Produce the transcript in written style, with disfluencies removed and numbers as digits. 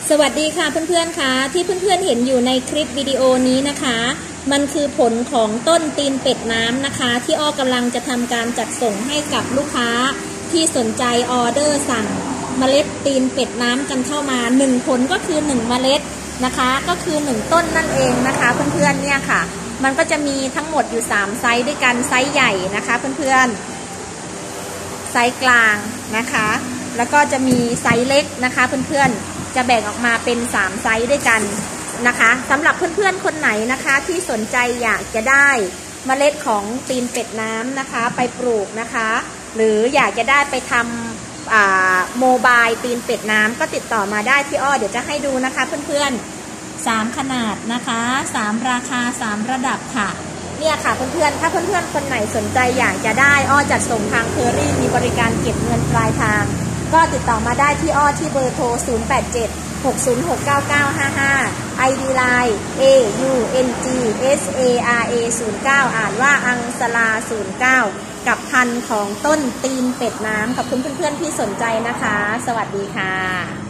สวัสดีค่ะเพื่อนๆค่ะที่เพื่อนๆเห็นอยู่ในคลิปวิดีโอนี้นะคะมันคือผลของต้นตีนเป็ดน้ำนะคะที่อ้อกำลังจะทำการจัดส่งให้กับลูกค้าที่สนใจออเดอร์สั่งเมล็ดตีนเป็ดน้ำกันเข้ามา1ผลก็คือ1เมล็ดนะคะก็คือ1ต้นนั่นเองนะคะเพื่อนๆเนี่ยค่ะมันก็จะมีทั้งหมดอยู่3ไซส์ด้วยกันไซส์ใหญ่นะคะเพื่อนๆไซส์กลางนะคะแล้วก็จะมีไซส์เล็กนะคะเพื่อนๆจะแบ่งออกมาเป็น3ไซส์ด้วยกันนะคะสำหรับเพื่อนๆคนไหนนะคะที่สนใจอยากจะได้เมล็ดของตีนเป็ดน้ำนะคะไปปลูกนะคะหรืออยากจะได้ไปทำโมบายตีนเป็ดน้ำก็ติดต่อมาได้ที่อ้อเดี๋ยวจะให้ดูนะคะเพื่อนๆ3ขนาดนะคะ3ราคา3ระดับค่ะเนี่ยค่ะเพื่อนๆถ้าเพื่อนๆคนไหนสนใจอยากจะได้อ้อจัดส่งทางเคอรี่มีบริการเก็บเงินปลายทางก็ติดต่อมาได้ที่อ้อที่เบอร์โทร0876069955 ID Line AUNGSARA09 อ่านว่าอังสลา09กับพันธุ์ของต้นตีนเป็ดน้ำขอบคุณเพื่อนๆที่สนใจนะคะสวัสดีค่ะ